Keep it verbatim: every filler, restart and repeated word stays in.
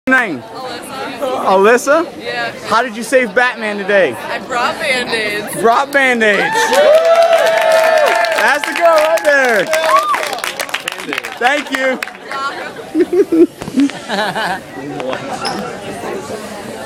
Name? Alyssa. Alyssa? Yeah. How did you save Batman today? I brought Band-Aids. Brought Band-Aids. That's the girl right there. Thank you.